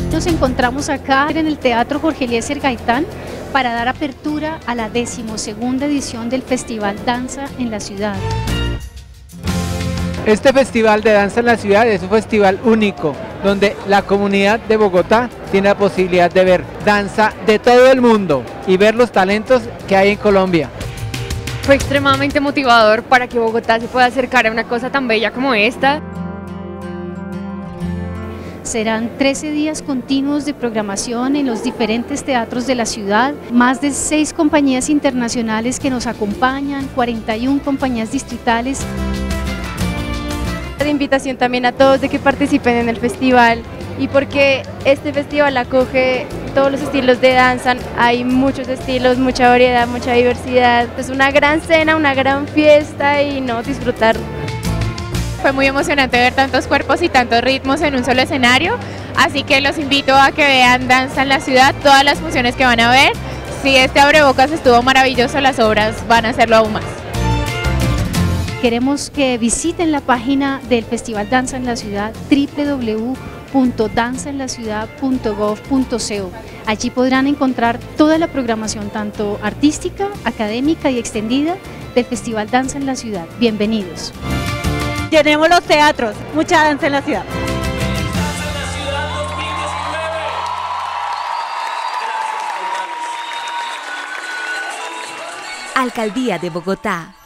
Nos encontramos acá en el Teatro Jorge Eliezer Gaitán para dar apertura a la 12ª edición del Festival Danza en la Ciudad. Este Festival de Danza en la Ciudad es un festival único, donde la comunidad de Bogotá tiene la posibilidad de ver danza de todo el mundo y ver los talentos que hay en Colombia. Fue extremadamente motivador para que Bogotá se pueda acercar a una cosa tan bella como esta. Serán 13 días continuos de programación en los diferentes teatros de la ciudad, más de 6 compañías internacionales que nos acompañan, 41 compañías distritales. La invitación también a todos de que participen en el festival, y porque este festival acoge todos los estilos de danza, hay muchos estilos, mucha variedad, mucha diversidad. Es una gran cena, una gran fiesta y disfrutar. Fue muy emocionante ver tantos cuerpos y tantos ritmos en un solo escenario, así que los invito a que vean Danza en la Ciudad, todas las funciones que van a ver. Si este abrebocas estuvo maravilloso, las obras van a hacerlo aún más. Queremos que visiten la página del Festival Danza en la Ciudad, www.danzaenlaciudad.gov.co. Allí podrán encontrar toda la programación, tanto artística, académica y extendida, del Festival Danza en la Ciudad. Bienvenidos. Llenemos los teatros, mucha danza en la ciudad. Alcaldía de Bogotá.